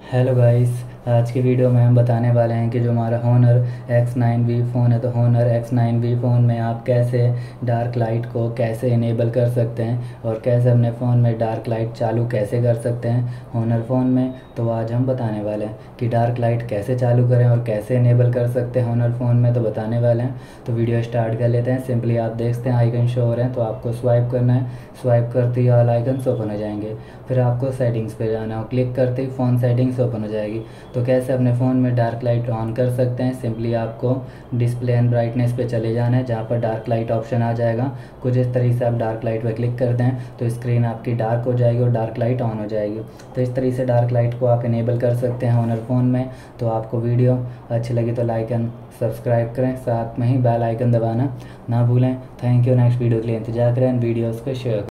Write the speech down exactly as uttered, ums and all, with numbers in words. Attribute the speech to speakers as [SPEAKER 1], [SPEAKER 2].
[SPEAKER 1] Hello guys. आज की video में हम बताने वाले हैं कि जो हमारा Honor X nine V phone है, तो Honor X nine V phone में आप कैसे डार्क लाइट को कैसे इनेबल कर सकते हैं और कैसे अपने फ़ोन में डार्क लाइट चालू कैसे कर सकते हैं होनर फ़ोन में। तो आज हम बताने वाले हैं कि डार्क लाइट कैसे चालू करें और कैसे इनेबल कर सकते हैं होनर फ़ोन में, तो बताने वाले हैं। तो वीडियो स्टार्ट कर लेते हैं। सिंपली आप देखते हैं आइकन शो हो रहे हैं, तो आपको स्वाइप करना है। स्वाइप करते ही ऑल आइकन्स ओपन हो जाएंगे। फिर आपको सेटिंग्स पे जाना है और क्लिक करते ही फ़ोन सेटिंग्स ओपन हो जाएगी। तो कैसे अपने फ़ोन में डार्क लाइट ऑन कर सकते हैं, सिंपली आपको डिस्प्ले एंड ब्राइटनेस पे चले जाना है, जहाँ पर डार्क लाइट ऑप्शन आ जाएगा। कुछ इस तरीके से आप डार्क लाइट पे क्लिक करते हैं तो स्क्रीन आपकी डार्क हो जाएगी और डार्क लाइट ऑन हो जाएगी। तो इस तरीके से डार्क लाइट को आप इनेबल कर सकते हैं ऑनर फ़ोन में। तो आपको वीडियो अच्छी लगी तो लाइक एंड सब्सक्राइब करें, साथ में ही बेल आइकन दबाना ना भूलें। Thank you. नेक्स्ट वीडियो के लिए इंतजार करें, वीडियोज़ को शेयर